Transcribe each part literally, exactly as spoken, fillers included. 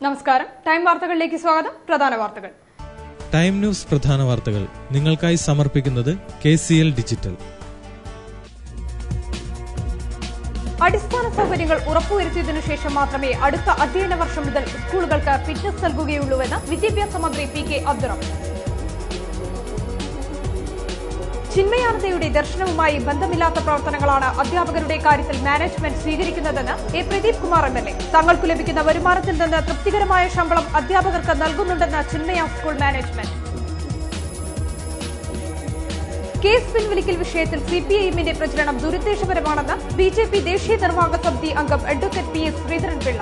നമസ്കാരം. ടൈം വാർത്തകളിലേക്ക് സ്വാഗതം. പ്രധാന വാർത്തകൾ. ടൈം ന്യൂസ് പ്രധാന വാർത്തകൾ നിങ്ങൾക്കായി സമർപ്പിക്കുന്നത് കെ സി എൽ ഡിജിറ്റൽ. അടിസ്ഥാന സൗകര്യങ്ങൾ ഉറപ്പുവരുത്തിയതിനു ശേഷം മാത്രമേ അടുത്ത അധ്യയന വർഷം മുതൽ സ്കൂളുകൾക്ക് ഫിറ്റ്നസ് നൽകുകയുള്ളൂവെന്ന് വിദ്യാഭ്യാസ മന്ത്രി പി കെ അബ്ദുറഹ്മാൻ. ചിന്മയാനന്ദയുടെ ദർശനവുമായി ബന്ധമില്ലാത്ത പ്രവർത്തനങ്ങളാണ് അധ്യാപകരുടെ കാര്യത്തിൽ മാനേജ്മെന്റ് സ്വീകരിക്കുന്നതെന്ന് A Pradeep Kumar M L A. തങ്ങൾക്ക് ലഭിക്കുന്ന വരുമാനത്തിൽ നിന്ന് തൃപ്തികരമായ ശമ്പളം അധ്യാപകർക്ക് നൽകുന്നുണ്ടെന്ന് ചിന്മയ സ്കൂൾ മാനേജ്മെന്റ്. കേസ് പിൻവലിക്കൽ വിഷയത്തിൽ സിപിഐഎമ്മിന്റെ പ്രചരണം ദുരുദ്ദേശപരമാണെന്ന് ബി ജെ പി ദേശീയ നിർവാഹക സമിതി അംഗം advocate P S Sreedharan Pillai.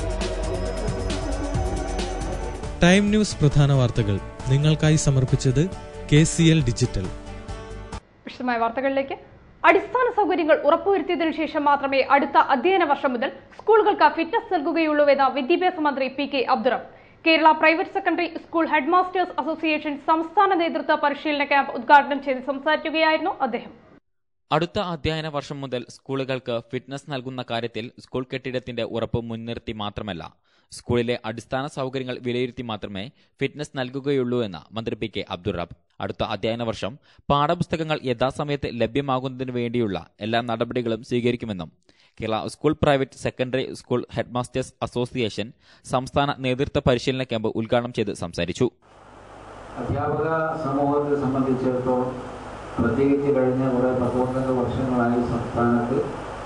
Time news പ്രധാന വാർത്തകൾ നിങ്ങൾക്കായി സമർപ്പിച്ചത് കെ സി എൽ ഡിജിറ്റൽ. വിശദമായ വാർത്തകളിലേക്ക്. അടിസ്ഥാന സൗകര്യങ്ങൾ ഉറപ്പുവരുത്തിയതിനു ശേഷം മാത്രമേ അടുത്ത അധ്യയന വർഷം മുതൽ സ്കൂളുകൾക്ക് ഫിറ്റ്നസ് നൽകുകയുള്ളൂവെന്ന് വിദ്യാഭ്യാസ മന്ത്രി P K Abdurahman. Kerala private secondary school head masters association സംസ്ഥാന നേതൃത്വ പരിശീലന ക്യാമ്പ് ഉദ്ഘാടനം ചെയ്ത് സംസാരിക്കുകയായിരുന്നു അദ്ദേഹം. അടുത്ത അധ്യയന വർഷം മുതൽ സ്കൂളുകൾക്ക് ഫിറ്റ്നസ് നൽകുന്ന കാര്യത്തിൽ സ്കൂൾ കെട്ടിടത്തിന്റെ ഉറപ്പ് മുൻനിർത്തി മാത്രമല്ല, സ്കൂളിലെ അടിസ്ഥാന സൗകര്യങ്ങൾ വിലയിരുത്തി മാത്രമേ ഫിറ്റ്നസ് നൽകുകയുള്ളൂ എന്ന് മന്ത്രി പി കെ അബ്ദുറഹ്മാൻ. അടുത്ത അധ്യയന വർഷം പാഠപുസ്തകങ്ങൾ യഥാസമയത്ത് ലഭ്യമാകുന്നതിനു വേണ്ടിയുള്ള എല്ലാ നടപടികളും സ്വീകരിക്കുമെന്നും Kerala school private secondary school head masters association സംസ്ഥാന നേതൃത്വ പരിശീലന ക്യാമ്പ് ഉദ്ഘാടനം ചെയ്ത് സംസാരിച്ചു. അധ്യാപക സമൂഹത്തെ സംബന്ധിച്ചിടത്തോളം പ്രത്യേകിച്ച് കഴിഞ്ഞ കുറെ പത്തൊമ്പത് വർഷങ്ങളായി സംസ്ഥാനത്ത്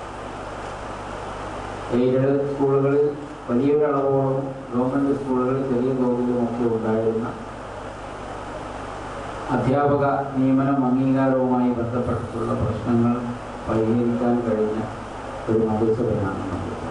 എയ്ഡഡ് സ്കൂളുകളിൽ വലിയൊരളവോളം ഗവൺമെന്റ് സ്കൂളുകളിൽ ചെറിയ തോതിലുമൊക്കെ ഉണ്ടായിരുന്ന അധ്യാപക നിയമനം അംഗീകാരവുമായി ബന്ധപ്പെട്ടിട്ടുള്ള പ്രശ്നങ്ങൾ പരിഹരിക്കാൻ കഴിഞ്ഞ ഒരു മന്ത്രിസഭയാണ് മന്ത്രിസഭ.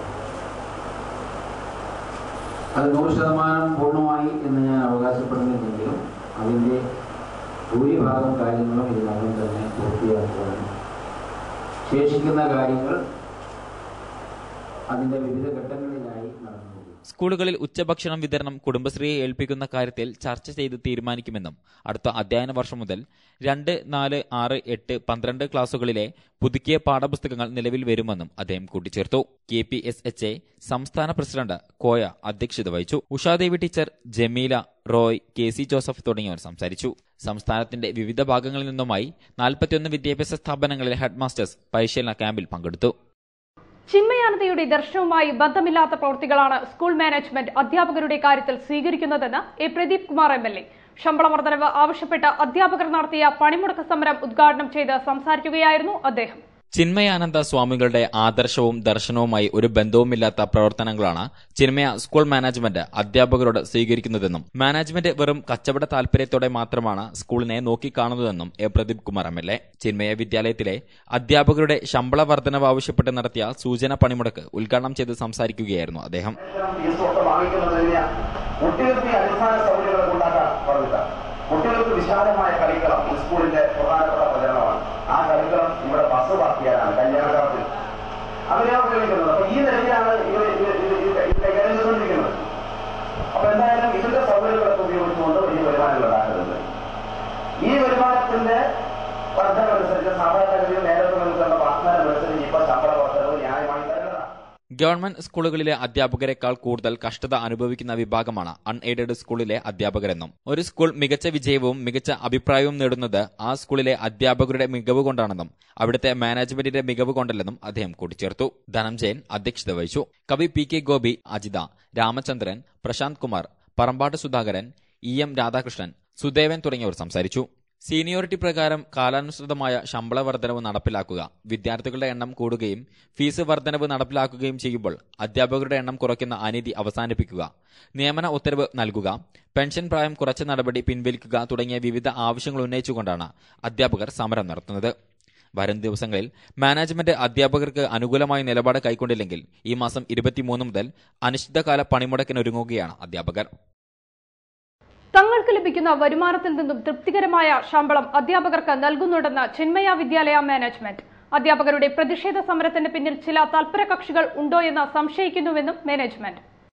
അത് നൂറ് ശതമാനം പൂർണ്ണമായി എന്ന് ഞാൻ അവകാശപ്പെടുന്നില്ലെങ്കിലും അതിൻ്റെ ഭൂരിഭാഗം കാര്യങ്ങളും ഇതിനകം തന്നെ പൂർത്തിയാക്കുവാനും ശേഷിക്കുന്ന കാര്യങ്ങൾ അതിന്റെ വിവിധ ഘട്ടങ്ങളിലായി നടന്നു. സ്കൂളുകളിൽ ഉച്ചഭക്ഷണം വിതരണം കുടുംബശ്രീയെ ഏൽപ്പിക്കുന്ന കാര്യത്തിൽ ചർച്ച ചെയ്ത് തീരുമാനിക്കുമെന്നും അടുത്ത അധ്യയന വർഷം മുതൽ രണ്ട് നാല് ആറ് എട്ട് പന്ത്രണ്ട് ക്ലാസുകളിലെ പുതുക്കിയ പാഠപുസ്തകങ്ങൾ നിലവിൽ വരുമെന്നും അദ്ദേഹം കൂട്ടിച്ചേർത്തു. K P S H A സംസ്ഥാന പ്രസിഡന്റ് കോയ അധ്യക്ഷത വഹിച്ചു. Ushadevi teacher, Jameela, Roy, K C Joseph തുടങ്ങിയവർ സംസാരിച്ചു. സംസ്ഥാനത്തിന്റെ വിവിധ ഭാഗങ്ങളിൽ നിന്നുമായി നാൽപ്പത്തിയൊന്ന് വിദ്യാഭ്യാസ സ്ഥാപനങ്ങളിലെ ഹെഡ് മാസ്റ്റേഴ്സ് പരിശീലന ക്യാമ്പിൽ പങ്കെടുത്തു. ചിന്മയാനന്ദയുടെ ദർശനവുമായി ബന്ധമില്ലാത്ത പ്രവൃത്തികളാണ് സ്കൂൾ മാനേജ്മെന്റ് അധ്യാപകരുടെ കാര്യത്തിൽ സ്വീകരിക്കുന്നതെന്ന് A Pradeep Kumar M L A. ശമ്പള വർധനവ് ആവശ്യപ്പെട്ട് അധ്യാപകർ നടത്തിയ പണിമുടക്ക് സമരം ഉദ്ഘാടനം ചെയ്ത് സംസാരിക്കുകയായിരുന്നു അദ്ദേഹം. ചിന്മയാനന്ദ സ്വാമികളുടെ ആദർശവും ദർശനവുമായി ഒരു ബന്ധവുമില്ലാത്ത പ്രവർത്തനങ്ങളാണ് ചിന്മയ സ്കൂൾ മാനേജ്മെന്റ് അധ്യാപകരോട് സ്വീകരിക്കുന്നതെന്നും മാനേജ്മെന്റ് വെറും കച്ചവട താൽപര്യത്തോടെ മാത്രമാണ് സ്കൂളിനെ നോക്കിക്കാണുന്നതെന്നും A Pradeep Kumar M L A. Chinmaya വിദ്യാലയത്തിലെ അധ്യാപകരുടെ ശമ്പള വർധനവ് ആവശ്യപ്പെട്ട് നടത്തിയ സൂചന പണിമുടക്ക് ഉദ്ഘാടനം ചെയ്ത് സംസാരിക്കുകയായിരുന്നു അദ്ദേഹം. കുട്ടികൾക്ക് വിശാലമായ കളിക്കളം ഈ സ്കൂളിന്റെ പ്രധാനപ്പെട്ട പ്രചരണമാണ്. ആ കളിക്കളം ഇവിടെ ബസ് പാർട്ടിയാലാണ് കല്യാണത്തിൽ അങ്ങനെയാണ് ഉപയോഗിക്കുന്നത്. അപ്പൊ ഈ നിലയിലാണ് ഇവർ കൈകാര്യം ചെയ്തുകൊണ്ടിരിക്കുന്നത്. അപ്പൊ എന്തായാലും ഇതിന്റെ സൗകര്യങ്ങളൊക്കെ ഉപയോഗിച്ചുകൊണ്ട് വലിയ വരുമാനങ്ങൾ ഉണ്ടാക്കുന്നത്. ഈ വരുമാനത്തിന്റെ വർദ്ധനമനുസരിച്ച് സാധാരണഗതിയിൽ നേരത്തെ നൽകുന്ന വാഗ്ദാനമനുസരിച്ച് ഇപ്പൊ ശമ്പള വർദ്ധനവ് ന്യായമായി തരുന്നതാണ്. ഗവൺമെന്റ് സ്കൂളുകളിലെ അധ്യാപകരെക്കാൾ കൂടുതൽ കഷ്ടത അനുഭവിക്കുന്ന വിഭാഗമാണ് അൺഎയ്ഡഡ് സ്കൂളിലെ അധ്യാപകരെന്നും ഒരു സ്കൂൾ മികച്ച വിജയവും മികച്ച അഭിപ്രായവും നേടുന്നത് ആ സ്കൂളിലെ അധ്യാപകരുടെ മികവ് കൊണ്ടാണെന്നും അവിടുത്തെ മാനേജ്മെന്റിന്റെ മികവ് കൊണ്ടല്ലെന്നും അദ്ദേഹം കൂട്ടിച്ചേർത്തു. ധനഞ്ജയൻ അധ്യക്ഷത വഹിച്ചു. കവി P K Gopi, Ajitha, Ramachandran, Prashanth Kumar, Parambatt Sudhakaran, E M Radhakrishnan, Sudevan തുടങ്ങിയവർ സംസാരിച്ചു. സീനിയോറിറ്റി പ്രകാരം കാലാനുസൃതമായ ശമ്പള വർധനവ് നടപ്പിലാക്കുക, വിദ്യാർത്ഥികളുടെ എണ്ണം കൂടുകയും ഫീസ് വർധനവ് നടപ്പിലാക്കുകയും ചെയ്യുമ്പോൾ അധ്യാപകരുടെ എണ്ണം കുറയ്ക്കുന്ന അനീതി അവസാനിപ്പിക്കുക, നിയമന ഉത്തരവ് നൽകുക, പെൻഷൻ പ്രായം കുറച്ച നടപടി പിൻവലിക്കുക തുടങ്ങിയ വിവിധ ആവശ്യങ്ങൾ ഉന്നയിച്ചുകൊണ്ടാണ് അധ്യാപകർ സമരം നടത്തുന്നത്. വരും ദിവസങ്ങളിൽ മാനേജ്മെന്റ് അധ്യാപകർക്ക് അനുകൂലമായ നിലപാട് കൈക്കൊണ്ടില്ലെങ്കിൽ ഈ മാസം ഇരുപത്തിമൂന്ന് മുതൽ അനിശ്ചിതകാല പണിമുടക്കിനൊരുങ്ങുകയാണ് അധ്യാപകർ. തങ്ങൾക്ക് ലഭിക്കുന്ന വരുമാനത്തിൽ നിന്നും തൃപ്തികരമായ ശമ്പളം അധ്യാപകർക്ക് നൽകുന്നുണ്ടെന്ന് ചിന്മയ വിദ്യാലയ മാനേജ്മെന്റ്. അധ്യാപകരുടെ പ്രതിഷേധ സമരത്തിന് പിന്നിൽ ചില തൽപര കക്ഷികൾ ഉണ്ടോയെന്ന് സംശയിക്കുന്നുവെന്നും മാനേജ്മെന്റ്.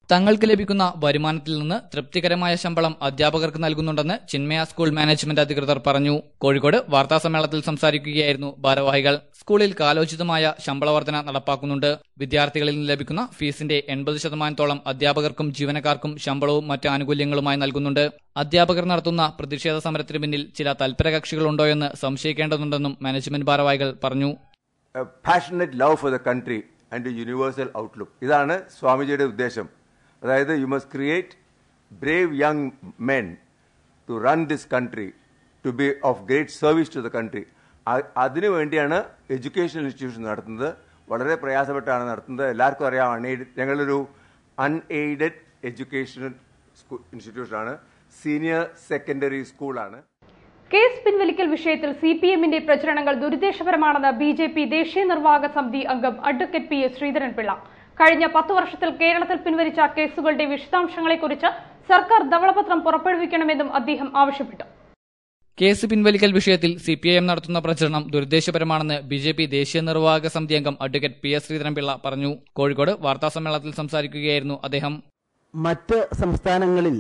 തങ്ങൾക്ക് ലഭിക്കുന്ന വരുമാനത്തിൽ നിന്ന് തൃപ്തികരമായ ശമ്പളം അധ്യാപകർക്ക് നൽകുന്നുണ്ടെന്ന് ചിന്മയ സ്കൂൾ മാനേജ്മെന്റ് അധികൃതർ പറഞ്ഞു. കോഴിക്കോട് വാർത്താസമ്മേളനത്തിൽ സംസാരിക്കുകയായിരുന്നു ഭാരവാഹികൾ. സ്കൂളിൽ കാലോചിതമായ ശമ്പള വർധന നടപ്പാക്കുന്നുണ്ട്. വിദ്യാർത്ഥികളിൽ നിന്ന് ലഭിക്കുന്ന ഫീസിന്റെ എൺപത് ശതമാനത്തോളം അധ്യാപകർക്കും ജീവനക്കാർക്കും ശമ്പളവും മറ്റ് ആനുകൂല്യങ്ങളുമായി നൽകുന്നുണ്ട്. അധ്യാപകർ നടത്തുന്ന പ്രതിഷേധ സമരത്തിന് പിന്നിൽ ചില തൽപരകക്ഷികളുണ്ടോയെന്ന് സംശയിക്കേണ്ടതുണ്ടെന്നും മാനേജ്മെന്റ് ഭാരവാഹികൾ പറഞ്ഞു. Passionate love for the country and universal outlook, ഇതാണ് സ്വാമിജിയുടെ ഉദ്ദേശം. അതായത് you must create brave young men to run this country, to be of great service to the country. അതിനുവേണ്ടിയാണ് എഡ്യൂക്കേഷൻ ഇൻസ്റ്റിറ്റ്യൂഷൻ നടത്തുന്നത്. വളരെ പ്രയാസപ്പെട്ടാണ് നടത്തുന്നത്. എല്ലാവർക്കും അറിയാം, അൺഎയ്ഡ് ഞങ്ങളൊരു അൺഎയ്ഡഡ് എഡ്യൂക്കേഷൻ ഇൻസ്റ്റിറ്റ്യൂഷനാണ്. സീനിയർ സെക്കൻഡറി സ്കൂളാണ്. കേസ് പിൻവലിക്കൽ വിഷയത്തിൽ സി പി എമ്മിന്റെ പ്രചരണങ്ങൾ ദുരുദ്ദേശപരമാണെന്ന് ബി ജെ പി ദേശീയ നിർവാഹക സമിതി അംഗം അഡ്വക്കേറ്റ് പി എസ് ശ്രീധരൻപിള്ള. കഴിഞ്ഞ പത്തു വർഷത്തിൽ കേരളത്തിൽ പിൻവലിച്ച കേസുകളുടെ വിശദാംശങ്ങളെക്കുറിച്ച് സർക്കാർ ധവളപത്രം പുറപ്പെടുവിക്കണമെന്നും അദ്ദേഹം ആവശ്യപ്പെട്ടു. കേസ് പിൻവലിക്കൽ വിഷയത്തിൽ സി പി ഐ എം നടത്തുന്ന പ്രചരണം ദുരുദ്ദേശപരമാണെന്ന് ബി ജെ പി ദേശീയ നിർവാഹക സമിതി അംഗം അഡ്വക്കേറ്റ് പി എസ് ശ്രീധരൻപിള്ള പറഞ്ഞു. കോഴിക്കോട് വാർത്താസമ്മേളനത്തിൽ സംസാരിക്കുകയായിരുന്നു അദ്ദേഹം. മറ്റ് സംസ്ഥാനങ്ങളിൽ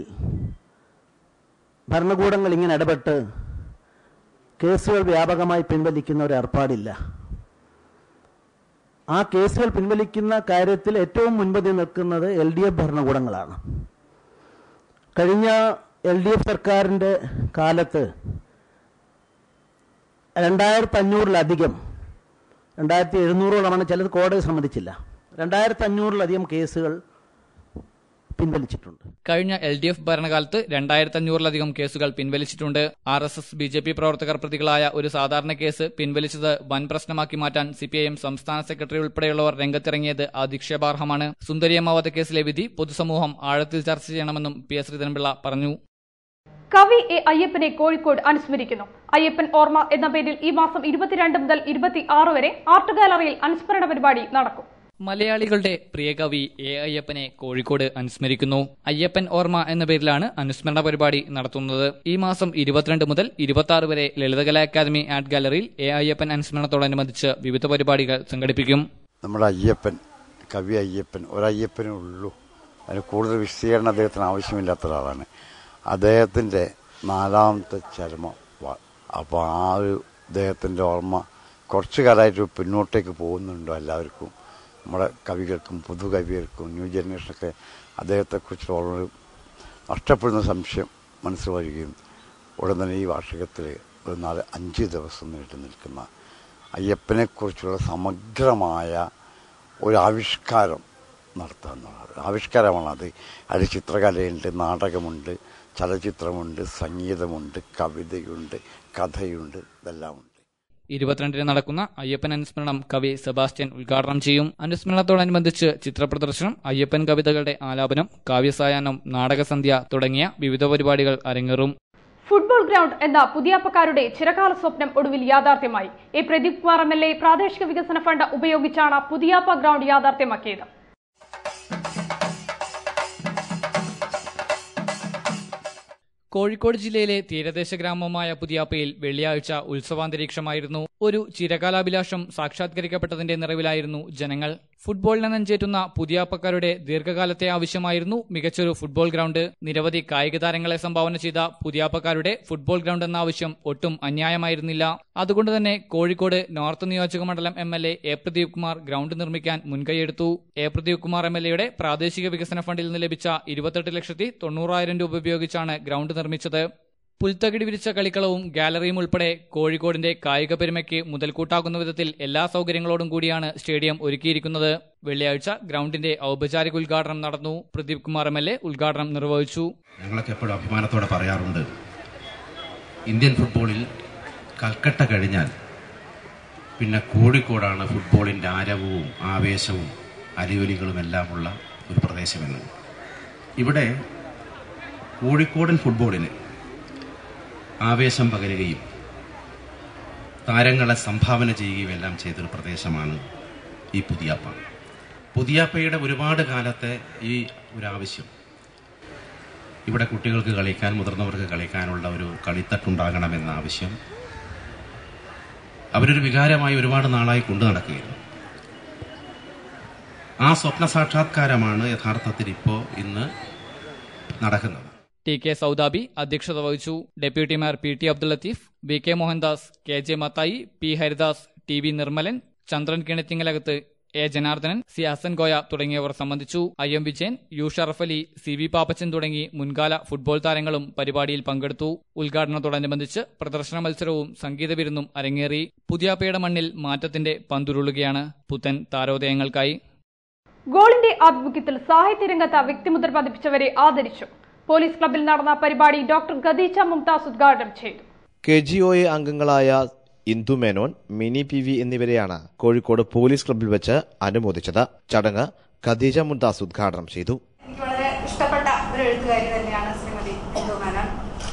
ഭരണകൂടങ്ങൾ ഇങ്ങനെ ഇടപെട്ട് കേസുകൾ വ്യാപകമായി പിൻവലിക്കുന്ന ഒരു ഏർപ്പാടില്ല. ആ കേസുകൾ പിൻവലിക്കുന്ന കാര്യത്തിൽ ഏറ്റവും മുൻപന്തി നിൽക്കുന്നത് എൽ ഡി എഫ് ഭരണകൂടങ്ങളാണ്. കഴിഞ്ഞ എൽ ഡി എഫ് സർക്കാരിൻ്റെ കാലത്ത് രണ്ടായിരത്തി അഞ്ഞൂറിലധികം രണ്ടായിരത്തി എഴുന്നൂറോളമാണ്, ചിലത് കോടതി സമ്മതിച്ചില്ല, രണ്ടായിരത്തി അഞ്ഞൂറിലധികം കേസുകൾ പിൻവലിച്ചിട്ടുണ്ട്. കഴിഞ്ഞ എൽ ഡി എഫ് ഭരണകാലത്ത് രണ്ടായിരത്തി അഞ്ഞൂറിലധികം കേസുകൾ പിൻവലിച്ചിട്ടുണ്ട്. R S S B J P പ്രവർത്തകർ പ്രതികളായ ഒരു സാധാരണ കേസ് പിൻവലിച്ചത് വൻ പ്രശ്നമാക്കി മാറ്റാൻ സി പി ഐ എം സംസ്ഥാന സെക്രട്ടറി ഉൾപ്പെടെയുള്ളവർ രംഗത്തിറങ്ങിയത് അധിക്ഷേപാർഹമാണ്. സുന്ദരിയമ്മ വധക്കേസിലെ വിധി പൊതുസമൂഹം ആഴത്തിൽ ചർച്ച ചെയ്യണമെന്നും പി എസ് ശ്രീധരൻപിള്ള പറഞ്ഞു. കവി എ അയ്യപ്പനെ കോഴിക്കോട് അനുസ്മരിക്കുന്നു. അയ്യപ്പൻ ഓർമ്മ എന്ന പേരിൽ ഈ മാസം ഇരുപത്തിരണ്ട് മുതൽ ഇരുപത്തി ആറ് വരെ ആർട്ട് ഗാലറിയിൽ അനുസ്മരണ പരിപാടി നടക്കും. മലയാളികളുടെ പ്രിയ കവി എ അയ്യപ്പനെ കോഴിക്കോട് അനുസ്മരിക്കുന്നു. അയ്യപ്പൻ ഓർമ്മ എന്ന പേരിലാണ് അനുസ്മരണ പരിപാടി നടത്തുന്നത്. ഈ മാസം ഇരുപത്തിരണ്ട് മുതൽ ഇരുപത്തി ആറ് വരെ ലളിതകലാ അക്കാദമി ആർട്ട് ഗാലറിയിൽ എ അയ്യപ്പൻ അനുസ്മരണത്തോടനുബന്ധിച്ച് വിവിധ പരിപാടികൾ സംഘടിപ്പിക്കും. നമ്മുടെ അയ്യപ്പൻ, കവി അയ്യപ്പൻ, ഒരയ്യപ്പനേ ഉള്ളൂ. അതിന് കൂടുതൽ വിശദീകരണം അദ്ദേഹത്തിന് ആവശ്യമില്ലാത്ത ഒരാളാണ്. അദ്ദേഹത്തിൻ്റെ നാലാമത്തെ ചരമം. അപ്പോൾ ആ ഒരു അദ്ദേഹത്തിൻ്റെ ഓർമ്മ കുറച്ചു കാലമായിട്ട് പിന്നോട്ടേക്ക് പോകുന്നുണ്ടോ എല്ലാവർക്കും, നമ്മുടെ കവികൾക്കും പുതുകവികൾക്കും ന്യൂ ജനറേഷനൊക്കെ അദ്ദേഹത്തെക്കുറിച്ച് ഓർമ്മ നഷ്ടപ്പെടുന്ന സംശയം മനസ്സിൽ വരികയും ഉടൻ തന്നെ ഈ വാർഷികത്തിൽ ഒരു നാല് അഞ്ച് ദിവസം നീണ്ടു നിൽക്കുന്ന അയ്യപ്പനെക്കുറിച്ചുള്ള സമഗ്രമായ ഒരു ആവിഷ്കാരം നടത്തുക എന്നുള്ളത്. ആവിഷ്കാരമാണത്. അതിൽ ചിത്രകലയുണ്ട്, നാടകമുണ്ട്, ചലച്ചിത്രമുണ്ട്, സംഗീതമുണ്ട്, കവിതയുണ്ട്, കഥയുണ്ട്, ഇതെല്ലാം ഉണ്ട്. ഇരുപത്തിരണ്ടിന് നടക്കുന്ന അയ്യപ്പൻ അനുസ്മരണം കവി സെബാസ്റ്റ്യൻ ഉദ്ഘാടനം ചെയ്യും. അനുസ്മരണത്തോടനുബന്ധിച്ച് ചിത്രപ്രദർശനം, അയ്യപ്പൻ കവിതകളുടെ ആലാപനം, കാവ്യസായാഹ്നം, നാടകസന്ധ്യ തുടങ്ങിയ വിവിധ പരിപാടികൾ അരങ്ങേറും. ഫുട്ബോൾ ഗ്രൗണ്ട് എന്ന പുതിയാപ്പക്കാരുടെ ചിരകാല സ്വപ്നം ഒടുവിൽ യാഥാർത്ഥ്യമായി. A Pradeep Kumar M L A പ്രാദേശിക വികസന ഫണ്ട് ഉപയോഗിച്ചാണ് പുതിയാപ്പ ഗ്രൗണ്ട് യാഥാർത്ഥ്യമാക്കിയത്. കോഴിക്കോട് ജില്ലയിലെ തീരദേശ ഗ്രാമമായ പുതിയാപ്പയിൽ വെള്ളിയാഴ്ച ഉത്സവാന്തരീക്ഷമായിരുന്നു. ഒരു ചിരകാലാഭിലാഷം സാക്ഷാത്കരിക്കപ്പെട്ടതിന്റെ നിറവിലായിരുന്നു ജനങ്ങൾ. ഫുട്ബോളിനെ നെഞ്ചേറ്റുന്ന പുതിയാപ്പക്കാരുടെ ദീർഘകാലത്തെ ആവശ്യമായിരുന്നു മികച്ചൊരു ഫുട്ബോൾ ഗ്രൗണ്ട്. നിരവധി കായിക താരങ്ങളെ സംഭാവന ചെയ്ത പുതിയാപ്പക്കാരുടെ ഫുട്ബോൾ ഗ്രൗണ്ട് എന്ന ആവശ്യം ഒട്ടും അന്യായമായിരുന്നില്ല. അതുകൊണ്ട് തന്നെ കോഴിക്കോട് നോർത്ത് നിയോജക മണ്ഡലം M L A A Pradeep Kumar ground നിർമ്മിക്കാൻ മുൻകൈയെടുത്തു. A Pradeep Kumar M L എയുടെ പ്രാദേശിക വികസന ഫണ്ടിൽ നിന്ന് ലഭിച്ച ഇരുപത്തെട്ട് ലക്ഷത്തി തൊണ്ണൂറായിരം രൂപ ഉപയോഗിച്ചാണ് ഗ്രൗണ്ട് നിർമ്മിച്ചത്. പുൽത്തകിടി വിരിച്ച കളിക്കളവും ഗാലറിയും ഉൾപ്പെടെ കോഴിക്കോടിന്റെ കായിക പെരുമയ്ക്ക് മുതൽക്കൂട്ടാകുന്ന വിധത്തിൽ എല്ലാ സൗകര്യങ്ങളോടും കൂടിയാണ് സ്റ്റേഡിയം ഒരുക്കിയിരിക്കുന്നത്. വെള്ളിയാഴ്ച ഗ്രൗണ്ടിന്റെ ഔപചാരിക ഉദ്ഘാടനം നടന്നു. Pradeep Kumar M L A ഉദ്ഘാടനം നിർവഹിച്ചു. ഞങ്ങളൊക്കെ എപ്പോഴും അഭിമാനത്തോടെ പറയാറുണ്ട്, ഇന്ത്യൻ ഫുട്ബോളിൽ കൽക്കട്ട കഴിഞ്ഞാൽ പിന്നെ കോഴിക്കോടാണ് ഫുട്ബോളിന്റെ ആരവവും ആവേശവും അലിയൊലികളും എല്ലാമുള്ള ഒരു പ്രദേശമെന്ന്. ഇവിടെ കോഴിക്കോടൻ ഫുട്ബോളിന് ആവേശം പകരുകയും താരങ്ങളെ സംഭാവന ചെയ്യുകയും എല്ലാം ചെയ്തൊരു പ്രദേശമാണ് ഈ പുതിയാപ്പ. പുതിയാപ്പയുടെ ഒരുപാട് കാലത്തെ ഈ ഒരു ആവശ്യം, ഇവിടെ കുട്ടികൾക്ക് കളിക്കാൻ, മുതിർന്നവർക്ക് കളിക്കാനുള്ള ഒരു കളിത്തട്ടുണ്ടാകണമെന്ന ആവശ്യം അവരൊരു വികാരമായി ഒരുപാട് നാളായി കൊണ്ടു നടക്കുകയായിരുന്നു. ആ സ്വപ്ന സാക്ഷാത്കാരമാണ് യഥാർത്ഥത്തിൽ ഇപ്പോൾ ഇന്ന് നടക്കുന്നത്. ടി കെ സൗദാബി അധ്യക്ഷത വഹിച്ചു. Deputy mayor P T Abdul Latheef, V K Mohandas, K J Mathai, P Haridas, T V Nirmalan, Chandran Kinattingalakath, A Janardhanan, C Hasan Koya തുടങ്ങിയവർ സംബന്ധിച്ചു. I M Vijayan, U Sharaf Ali, C V Pappachan തുടങ്ങി മുൻകാല ഫുട്ബോൾ താരങ്ങളും പരിപാടിയിൽ പങ്കെടുത്തു. ഉദ്ഘാടനത്തോടനുബന്ധിച്ച് പ്രദർശന മത്സരവും സംഗീത വിരുന്നും അരങ്ങേറി. പുതിയാപ്പയുടെ മണ്ണിൽ മാറ്റത്തിന്റെ പന്തുരുളുകയാണ്. പുത്തൻ താരോദയങ്ങൾക്കായി ഗോളിന്റെ ആഭിമുഖ്യത്തിൽ സാഹിത്യരംഗത്ത് വ്യക്തിമുദ്ര പതിപ്പിച്ചവരെ ആദരിച്ചു. പോലീസ് ക്ലബിൽ നടന്ന പരിപാടി ഡോക്ടർ ഖദീജ മുംതാസ് ഉദ്ഘാടനം ചെയ്തു. കെ ജി ഒ എ അംഗങ്ങളായ ഇന്ദു മേനോൻ, മിനി പി വി എന്നിവരെയാണ് കോഴിക്കോട് പോലീസ് ക്ലബിൽ വെച്ച് അനുമോദിച്ചത്. ചടങ്ങ് ഖദീജ മുംതാസ് ഉദ്ഘാടനം ചെയ്തു. എനിക്ക് വളരെ ഇഷ്ടപ്പെട്ട ഒരു എഴുത്തുകാരി തന്നെയാണ് ശ്രീമതി ഇന്ദു മേനോൻ.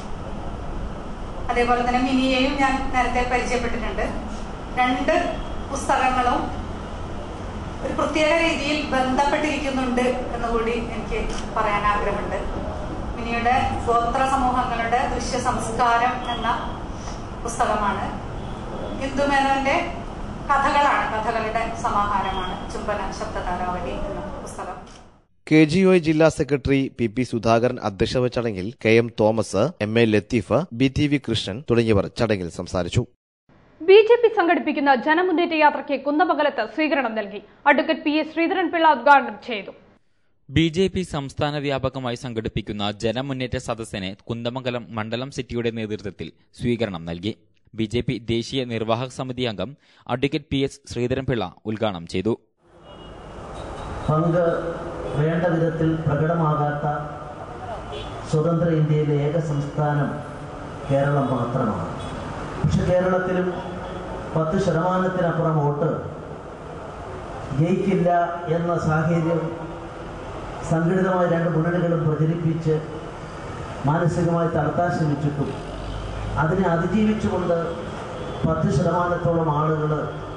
അതേപോലെ തന്നെ മിനിയെയും ഞാൻ നേരത്തെ പരിചയപ്പെട്ടിട്ടുണ്ട്. രണ്ട് പുസ്തകങ്ങളും ഒരു പ്രത്യേക രീതിയിൽ ബന്ധപ്പെട്ടിരിക്കുന്നുണ്ട് എന്നുകൂടി എനിക്ക് പറയാൻ ആഗ്രഹമുണ്ട്. മിനിയുടെ ഗോത്ര സമൂഹങ്ങളുടെ ദൃശ്യ സംസ്കാരം എന്ന പുസ്തകമാണ്. ഇന്ദു മേനോന്റെ കഥകളാണ്, കഥകളുടെ സമാഹാരമാണ് ചുംബന ശബ്ദധാരാവലി എന്ന പുസ്തകം. കെ ജി ഒ ജില്ലാ സെക്രട്ടറി പി പി സുധാകരൻ അധ്യക്ഷത ചടങ്ങിൽ K M Thomas, M A Latheef, B T V Krishnan തുടങ്ങിയവർ ചടങ്ങിൽ സംസാരിച്ചു. ബി ജെ പി സംഘടിപ്പിക്കുന്ന ജനമുന്നേറ്റ യാത്രയ്ക്ക് കുന്നമംഗലത്ത് സ്വീകരണം നൽകി. അഡ്വക്കേറ്റ് പി എസ് ശ്രീധരൻപിള്ള ഉദ്ഘാടനം ചെയ്തു. ബി ജെ പി സംസ്ഥാന വ്യാപകമായി സംഘടിപ്പിക്കുന്ന ജനമുന്നേറ്റ സദസ്സിന് കുന്ദമംഗലം മണ്ഡലം സിറ്റിയുടെ നേതൃത്വത്തിൽ സ്വീകരണം നൽകി. ബി ജെ പി ദേശീയ നിർവാഹക സമിതി അംഗം അഡ്വക്കേറ്റ് പി എസ് ശ്രീധരൻപിള്ള ഉദ്ഘാടനം ചെയ്തു. പങ്ക് വേണ്ട വിധത്തിൽ പ്രകടമാകാത്ത സ്വതന്ത്ര ഇന്ത്യയിലെ ഏക സംസ്ഥാനം കേരളം മാത്രമാണ്. പക്ഷെ കേരളത്തിലും പത്ത് ശതമാനത്തിനപ്പുറം വോട്ട് ജയിക്കില്ല എന്ന സാഹചര്യം സംഘടിതമായ രണ്ട് മുന്നണികളും പ്രചരിപ്പിച്ച് മാനസികമായി തളർത്താൻ ശ്രമിച്ചിട്ടും അതിനെ അതിജീവിച്ചുകൊണ്ട് പത്ത് ശതമാനത്തോളം ആളുകൾ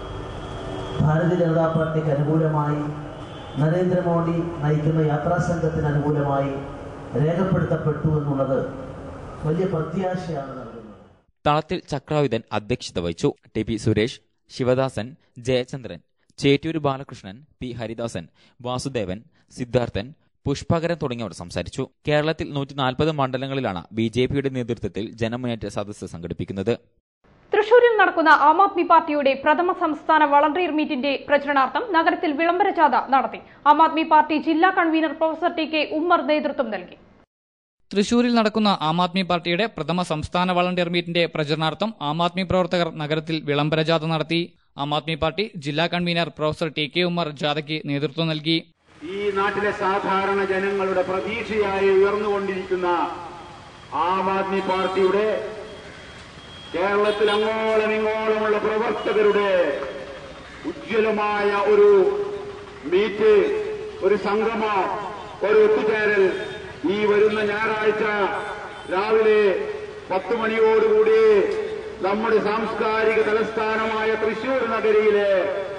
ഭാരതീയ ജനതാ പാർട്ടിക്ക് അനുകൂലമായി, നരേന്ദ്രമോദി നയിക്കുന്ന യാത്രാ സംഘത്തിന് അനുകൂലമായി രേഖപ്പെടുത്തപ്പെട്ടു എന്നുള്ളത് വലിയ പ്രത്യാശയാണ് നൽകുന്നത്. തളത്തിൽ ചക്രായുധൻ അധ്യക്ഷത വഹിച്ചു. T P Suresh, Sivadasan, Jayachandran, Chettur Balakrishnan, P Haridasan, Vasudevan, Siddharthan, Pushpakaran തുടങ്ങിയവർ സംസാരിച്ചു. കേരളത്തിൽ നൂറ്റി നാൽപ്പത് മണ്ഡലങ്ങളിലാണ് ബി ജെ പിയുടെ നേതൃത്വത്തിൽ ജനമുന്നേറ്റ സദസ്സ് സംഘടിപ്പിക്കുന്നത്. തൃശൂരിൽ നടക്കുന്ന ആം ആദ്മി പാർട്ടിയുടെ പ്രഥമ സംസ്ഥാന വളണ്ടിയർ മീറ്റിന്റെ പ്രചരണാർത്ഥം നഗരത്തിൽ വിളംബര ജാഥ നടത്തി. ആം ആദ്മി പാർട്ടി ജില്ലാ convener professor T K Ummer നേതൃത്വം നൽകി. തൃശൂരിൽ നടക്കുന്ന ആം ആദ്മി പാർട്ടിയുടെ പ്രഥമ സംസ്ഥാന വളണ്ടിയർ മീറ്റിന്റെ പ്രചരണാർത്ഥം ആം ആദ്മി പ്രവർത്തകർ നഗരത്തിൽ വിളംബര ജാഥ നടത്തി. ആം ആദ്മി പാർട്ടി ജില്ലാ convener professor T K Ummer ജാഥയ്ക്ക് നേതൃത്വം നൽകി. ഈ നാട്ടിലെ സാധാരണ ജനങ്ങളുടെ പ്രതീക്ഷയായി ഉയർന്നുകൊണ്ടിരിക്കുന്ന ആം ആദ്മി പാർട്ടിയുടെ കേരളത്തിൽ അങ്ങോളം ഇങ്ങോളമുള്ള പ്രവർത്തകരുടെ ഉജ്ജ്വലമായ ഒരു മീറ്റ്, ഒരു സംഗമം, ഒരു ഒത്തുചേരൽ ഈ വരുന്ന ഞായറാഴ്ച രാവിലെ പത്ത് മണിയോടുകൂടി നമ്മുടെ സാംസ്കാരിക തലസ്ഥാനമായ തൃശൂർ നഗരിയിലെ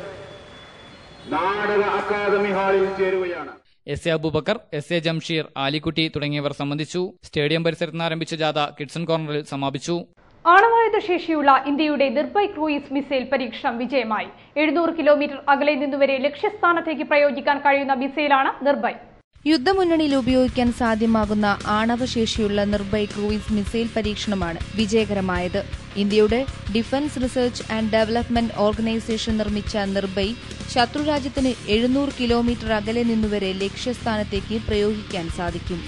നാടക അക്കാദമി ഹാളിൽ ചേരുകയാണ്. S A Aboobacker, S A Jamsheer, Alikutty തുടങ്ങിയവർ സംബന്ധിച്ചു. സ്റ്റേഡിയം പരിസരത്ത് ആരംഭിച്ച ജാഥ കിഡ്സൺ കോർണറിൽ സമാപിച്ചു. ആണവായുധ ശേഷിയുള്ള ഇന്ത്യയുടെ നിർഭയ് ക്രൂയിസ് മിസൈൽ പരീക്ഷണം വിജയമായി. എഴുന്നൂറ് കിലോമീറ്റർ അകലെ നിന്നുവരെ ലക്ഷ്യസ്ഥാനത്തേക്ക് പ്രയോഗിക്കാൻ കഴിയുന്ന മിസൈലാണ് നിർഭയ്. യുദ്ധമുന്നണിയിൽ ഉപയോഗിക്കാൻ സാധ്യമാകുന്ന ആണവശേഷിയുള്ള നിർഭയ് ക്രൂയിസ് മിസൈൽ പരീക്ഷണമാണ് വിജയകരമായത്. ഇന്ത്യയുടെ defence research and development organisation നിർമ്മിച്ച നിർഭയ് ശത്രുരാജ്യത്തിന് എഴുന്നൂറ് കിലോമീറ്റർ അകലെ നിന്നുവരെ ലക്ഷ്യസ്ഥാനത്തേക്ക് പ്രയോഗിക്കാൻ സാധിക്കും.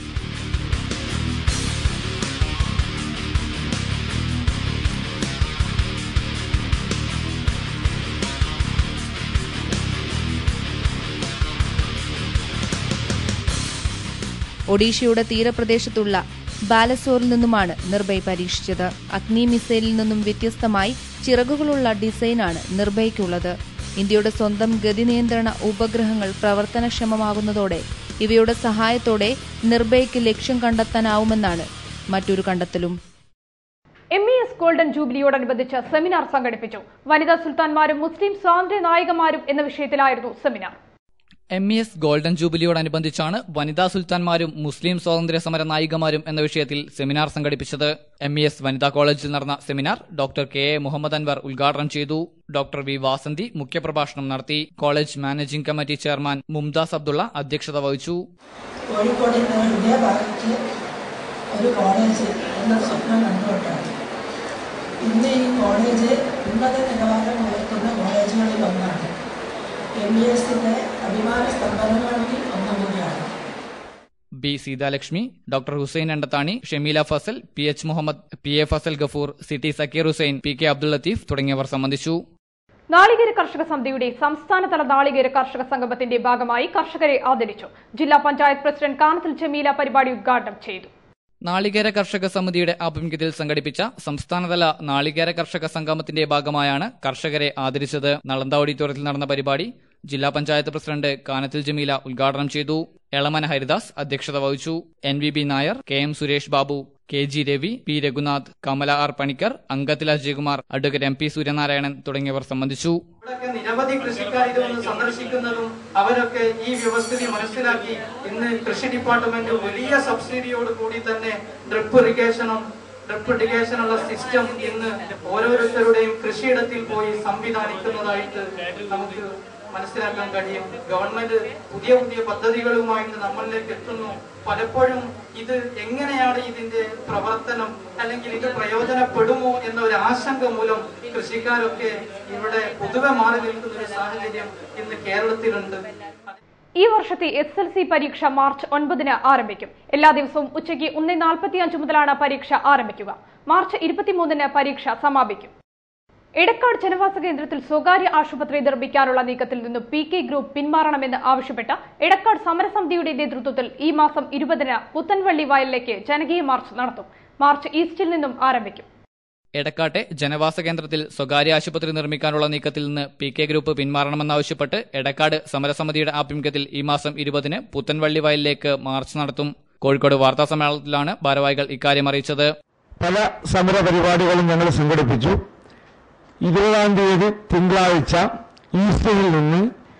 ഒഡീഷയുടെ തീരപ്രദേശത്തുള്ള ബാലസോറിൽ നിന്നുമാണ് നിർഭയ് പരീക്ഷിച്ചത്. അഗ്നി മിസൈലിൽ നിന്നും വ്യത്യസ്തമായി ചിറകുകളുള്ള ഡിസൈനാണ് നിർഭയ്ക്കുള്ളത്. ഇന്ത്യയുടെ സ്വന്തം ഗതിനിയന്ത്രണ ഉപഗ്രഹങ്ങൾ പ്രവർത്തനക്ഷമമാകുന്നതോടെ ഇവയുടെ സഹായത്തോടെ നിർഭയ്ക്ക് ലക്ഷ്യം കണ്ടെത്താനാവുമെന്നാണ് മറ്റൊരു കണ്ടെത്തലും. എം ഇ എസ് ഗോൾഡൻ ജൂബിലിയോടനുബന്ധിച്ച് സെമിനാർ സംഘടിപ്പിച്ചു. വനിതാ സുൽത്താൻമാരും മുസ്ലിം സ്വാതന്ത്ര്യ നായികമാരും എന്ന വിഷയത്തിലായിരുന്നു seminar. M E S golden ജൂബിലിയോടനുബന്ധിച്ചാണ് വനിതാ സുൽത്താൻമാരും മുസ്ലിം സ്വാതന്ത്ര്യ സമര നായികമാരും എന്ന വിഷയത്തിൽ സെമിനാർ സംഘടിപ്പിച്ചത്. എം ഇ എസ് വനിതാ കോളേജിൽ നടന്ന seminar doctor K A Muhammad Anwar ഉദ്ഘാടനം ചെയ്തു. ഡോക്ടർ വി വാസന്തി മുഖ്യപ്രഭാഷണം നടത്തി. College managing committee chairman Mumtaz Abdullah അധ്യക്ഷത വഹിച്ചു. കോഴിക്കോടിന്റെ ഹൃദയഭാഗത്ത് ഒരു കോളേജ് എന്ന സ്വപ്നം കണ്ടുകൊണ്ടാണ് ഇന്ന് ഈ കോളേജ് ഉന്നത നിലവാരം ഉയർത്തുന്ന കോളേജുകളിൽ ഒന്നാണ്. എം ഇ എസിന്റെ അഭിമാന സ്തംഭനങ്ങളിൽ ഒന്നുകൂടിയാണ്. B Seethalakshmi, doctor Hussain Endathani, Shameela Fazal, P H Muhammad, P A Fazal Gafoor, C T Sakkir Hussain, P K Abdul Latheef തുടങ്ങിയവർ സംബന്ധിച്ചു. നാളികേര കർഷക സമിതിയുടെ സംസ്ഥാനതല നാളികേര കർഷക സംഗമത്തിന്റെ ഭാഗമായി കർഷകരെ ആദരിച്ചു. ജില്ലാ പഞ്ചായത്ത് പ്രസിഡന്റ് കാനത്തിൽ ജമീല പരിപാടി ഉദ്ഘാടനം ചെയ്തു. നാളികേര കർഷക സമിതിയുടെ ആഭിമുഖ്യത്തിൽ സംഘടിപ്പിച്ച സംസ്ഥാനതല നാളികേര കർഷക സംഗമത്തിന്റെ ഭാഗമായാണ് കർഷകരെ ആദരിച്ചത്. നളന്ദ ഓഡിറ്റോറിയത്തിൽ നടന്ന പരിപാടി ജില്ലാ പഞ്ചായത്ത് പ്രസിഡന്റ് കാനത്തിൽ ജമീല ഉദ്ഘാടനം ചെയ്തു. എളമന ഹരിദാസ് അധ്യക്ഷത വഹിച്ചു. N V B Nair, K M Suresh Babu, K G Ravi, P Raghunath, Kamala R Panicker, Angathil Ajayakumar, advocate M P Suryanarayanan തുടങ്ങിയവർ സംബന്ധിച്ചു. ഇവിടെയൊക്കെ നിരവധി കൃഷിക്കാർ ഇതൊന്ന് സന്ദർശിക്കുന്നതും അവരൊക്കെ ഈ വ്യവസ്ഥിതി മനസ്സിലാക്കി ഇന്ന് കൃഷി ഡിപ്പാർട്ട്മെന്റ് വലിയ സബ്സിഡിയോട് കൂടി തന്നെ ഡ്രിപ്പ് ഇറിഗേഷനും ഡ്രിപ്പ് ഇറിഗേഷനുള്ള സിസ്റ്റം ഇന്ന് ഓരോരുത്തരുടെയും കൃഷിയിടത്തിൽ പോയി സംവിധാനിക്കുന്നതായിട്ട് നമുക്ക് മനസ്സിലാക്കാൻ കഴിയും. ഗവൺമെന്റ് പുതിയ പുതിയ പദ്ധതികളുമായിട്ട് നമ്മളിലേക്ക് എത്തുന്നു. പലപ്പോഴും ഇത് എങ്ങനെയാണ് ഇതിന്റെ പ്രവർത്തനം അല്ലെങ്കിൽ ഇത് പ്രയോജനപ്പെടുമോ എന്ന ഒരു ആശങ്ക മൂലം കൃഷിക്കാരൊക്കെ ഇവിടെ പൊതുവെ മാറി നിൽക്കുന്ന ഒരു സാഹചര്യം ഇന്ന് കേരളത്തിലുണ്ട്. ഈ വർഷത്തെ എസ് എൽ സി പരീക്ഷ മാർച്ച് ഒൻപതിന് ആരംഭിക്കും. എല്ലാ ദിവസവും ഉച്ചയ്ക്ക് ഒന്ന് നാൽപ്പത്തി അഞ്ച് മുതലാണ് പരീക്ഷ ആരംഭിക്കുക. മാർച്ച് ഇരുപത്തിമൂന്നിന് പരീക്ഷ സമാപിക്കും. എടക്കാട് ജനവാസ കേന്ദ്രത്തിൽ സ്വകാര്യ ആശുപത്രി നിർമ്മിക്കാനുള്ള നീക്കത്തിൽ നിന്ന് പി കെ ഗ്രൂപ്പ് പിന്മാറണമെന്ന് ആവശ്യപ്പെട്ട് എടക്കാട് സമരസമിതിയുടെ നേതൃത്വത്തിൽ ഈ മാസം ഇരുപതിന് പുത്തൻവള്ളി വയലിലേക്ക് ജനകീയ മാർച്ച് നടത്തും. മാർച്ച് ഈസ്റ്റിൽ നിന്നും ആരംഭിക്കും. എടക്കാട്ടെ ജനവാസ കേന്ദ്രത്തിൽ സ്വകാര്യ ആശുപത്രി നിർമ്മിക്കാനുള്ള നീക്കത്തിൽ നിന്ന് പി കെ ഗ്രൂപ്പ് പിന്മാറണമെന്നാവശ്യപ്പെട്ട് എടക്കാട് സമരസമിതിയുടെ ആഭിമുഖ്യത്തിൽ ഈ മാസം ഇരുപതിന് പുത്തൻവള്ളി വയലിലേക്ക് മാർച്ച് നടത്തും. കോഴിക്കോട് വാർത്താ സമ്മേളനത്തിലാണ് ഭാരവാഹികൾ ഇക്കാര്യം അറിയിച്ചത്. പല സമര പരിപാടികളും ഞങ്ങൾ സംഘടിപ്പിച്ചു. ഇരുപതാം തീയതി തിങ്കളാഴ്ച ഈസ്റ്ററിൽ നിന്ന്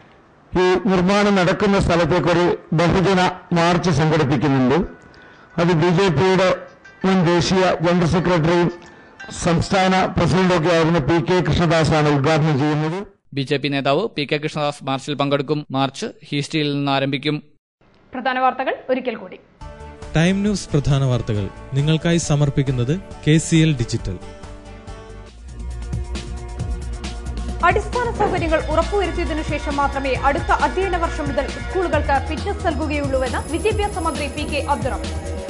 ഈ നിർമ്മാണം നടക്കുന്ന സ്ഥലത്തേക്കൊരു ബഹുജന മാർച്ച് സംഘടിപ്പിക്കുന്നുണ്ട്. അത് ബി ജെ പിയുടെ മുൻ ദേശീയ ജനറൽ സെക്രട്ടറിയും സംസ്ഥാന പ്രസിഡന്റൊക്കെ ആയിരുന്ന പി കെ കൃഷ്ണദാസാണ് ഉദ്ഘാടനം ചെയ്യുന്നത്. ബി ജെ പി നേതാവ് പി കെ കൃഷ്ണദാസ് മാർച്ചിൽ പങ്കെടുക്കും. മാർച്ച് ഹീസ്റ്റിയിൽ നിന്ന് ആരംഭിക്കും. പ്രധാന വാർത്തകൾ ഒരിക്കൽ കൂടി. ടൈം ന്യൂസ് പ്രധാന വാർത്തകൾ നിങ്ങൾക്കായി സമർപ്പിക്കുന്നത് കെ സി എൽ ഡിജിറ്റൽ. അടിസ്ഥാന സൗകര്യങ്ങൾ ഉറപ്പുവരുത്തിയതിനു ശേഷം മാത്രമേ അടുത്ത അധ്യയന വർഷം മുതൽ സ്കൂളുകൾക്ക് ഫിറ്റ്നസ് നൽകുകയുള്ളൂവെന്ന് വിദ്യാഭ്യാസ മന്ത്രി പി കെ അബ്ദുറഹ്മാൻ.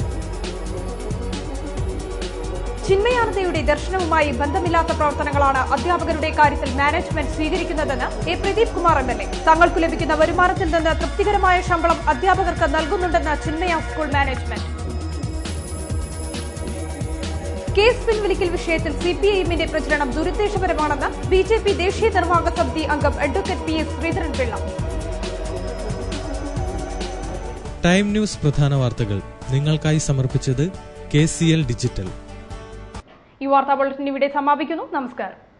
ചിന്മയാനന്ദയുടെ ദർശനവുമായി ബന്ധമില്ലാത്ത പ്രവർത്തനങ്ങളാണ് അധ്യാപകരുടെ കാര്യത്തിൽ മാനേജ്മെന്റ് സ്വീകരിക്കുന്നതെന്ന് A Pradeep Kumar M L A. തങ്ങൾക്ക് ലഭിക്കുന്ന വരുമാനത്തിൽ നിന്ന് തൃപ്തികരമായ ശമ്പളം അധ്യാപകർക്ക് നൽകുന്നുണ്ടെന്ന് ചിന്മയ സ്കൂൾ മാനേജ്മെന്റ്. കേസ് പിൻവലിക്കൽ വിഷയത്തിൽ സിപിഐഎമ്മിന്റെ പ്രചരണം ദുരുദ്ദേശപരമാണെന്ന് ബി ജെ പി ദേശീയ നിർവാഹക സമിതി അംഗം advocate P S Sreedharan Pillai. Time news പ്രധാന വാർത്തകൾ നിങ്ങൾക്കായി സമർപ്പിച്ചത് കെ സി എൽ ഡിജിറ്റൽ. ഈ വാർത്താ ബുള്ളറ്റിൻ ഇവിടെ സമാപിക്കുന്നു. നമസ്കാരം.